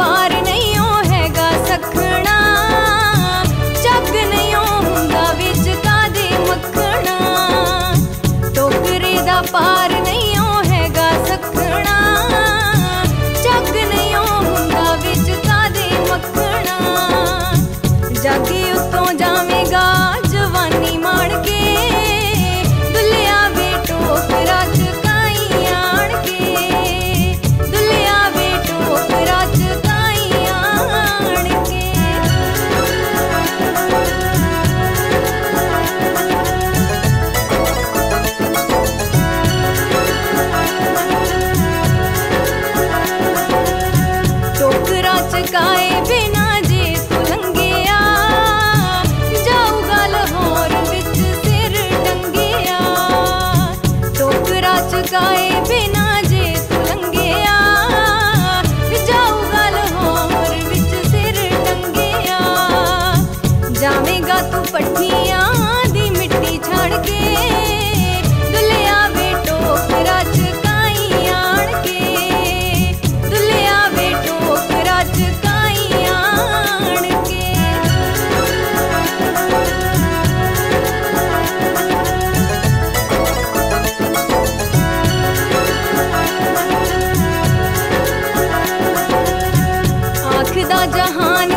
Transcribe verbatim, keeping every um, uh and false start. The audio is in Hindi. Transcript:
पार नहीं हो हैगा सखना, जग नहीं हुंदा विच कादे मखना। टोकरे दा पार नहीं हो हैगा सखना, जग नहीं हुंदा विच कादे मखना। जागे उत्तों जावेगा जवानी माण के, दुलिया वे टोकरा चकाई आण के, दुलिया वे टोकरा चकाई आण के। टोकरा चकाए बिना जे तू लंघिया, जाऊगा लाहौर विच सिर टंगिया। टोकरा चकाए बिना जे तू लंघिया, जाऊगा लाहौर विच सिर टंगिया। जावेगा तू पट्ठियां दी मिट्टी छड़ के, दुलिया वे टोकरा चकाई आण के, दुलिया वे टोकरा चकाई आण के। आखदा जहान